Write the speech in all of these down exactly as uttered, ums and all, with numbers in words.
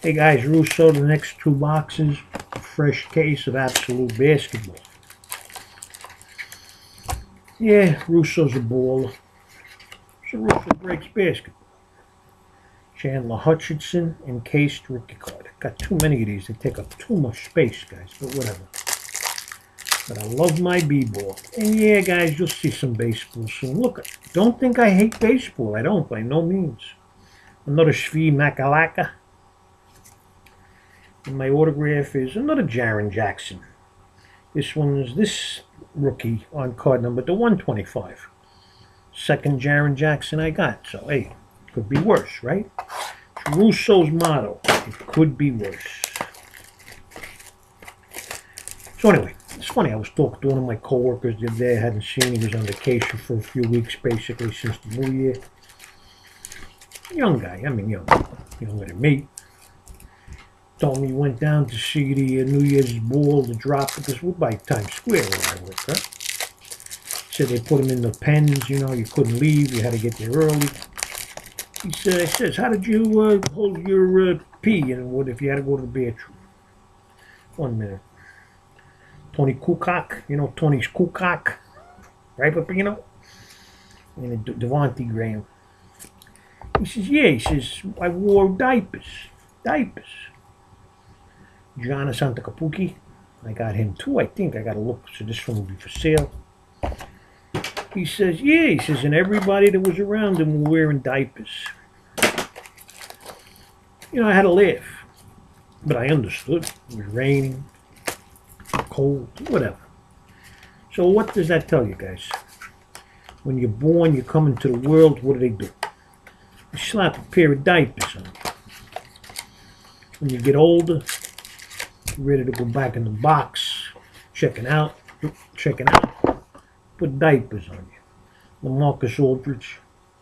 Hey guys, Russo, the next two boxes, a fresh case of Absolute Basketball. Yeah, Russo's a baller. So Russo breaks basketball. Chandler Hutchinson, encased rookie card. Got too many of these. They take up too much space, guys, but whatever. But I love my b-ball. And yeah, guys, you'll see some baseball soon. Look, don't think I hate baseball. I don't, by no means. Another Shvi Makalaka. And my autograph is another Jaren Jackson. This one's this rookie on card number the one twenty-five. Second Jaren Jackson I got. So, hey, could be worse, right? It's Russo's motto. It could be worse. So anyway, it's funny. I was talking to one of my coworkers the other day. I hadn't seen. He was on vacation for a few weeks, basically, since the New Year. Young guy. I mean, young. Younger than me. Told me he went down to see the uh, New Year's ball, the drop, because we're by Times Square where I work, right? Said they put him in the pens, you know, you couldn't leave, you had to get there early. He said, he says, how did you uh, hold your uh, pee, and what if you had to go to the bathroom? One minute. Tony Kukoc, you know, Tony's Kukoc, right, Pepino? And De Devontae Graham. He says, yeah, he says, I wore diapers, diapers. Giannis Antetokounmpo, I got him too, I think. I got to look, so this one will be for sale. He says, yeah, he says, and everybody that was around him were wearing diapers. You know, I had to laugh, but I understood. It was raining, cold, whatever. So what does that tell you, guys? When you're born, you come into the world, what do they do? They slap a pair of diapers on you. When you get older, ready to go back in the box, checking out, checking out, put diapers on you. LaMarcus Aldridge.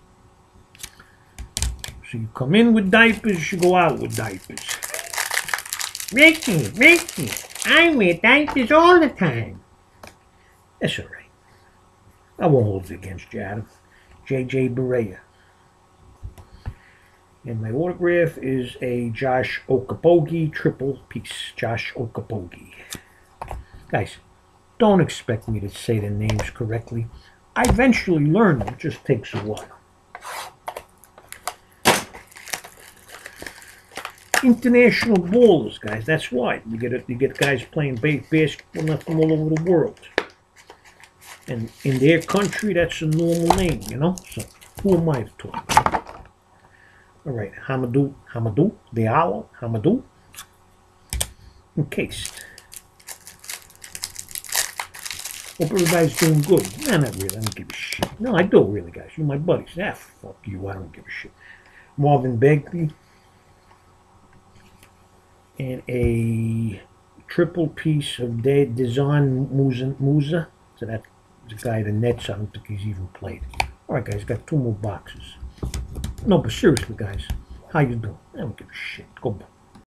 So you come in with diapers, you go out with diapers. Ricky, Ricky, I wear diapers all the time. That's all right. I won't hold it against you, Adam. J J Barea. And my autograph is a Josh Okapogi triple piece. Josh Okapogi. Guys, don't expect me to say the names correctly. I eventually learn them. It just takes a while. International ballers, guys. That's why. You get, a, you get guys playing basketball from all over the world. And in their country, that's a normal name, you know? So, who am I to talk about? All right, Hamidou, Hamidou, Diallo, Hamidou, encased. Hope everybody's doing good. Nah, not really, I don't give a shit. No, I do really, guys. You're my buddies. Ah, fuck you, I don't give a shit. Marvin Bagley. And a triple piece of De Dizon Musa. Musa. So that's the guy, the Nets, I don't think he's even played. All right, guys, got two more boxes. No, but seriously, guys, how you doing? I don't give a shit. Go back.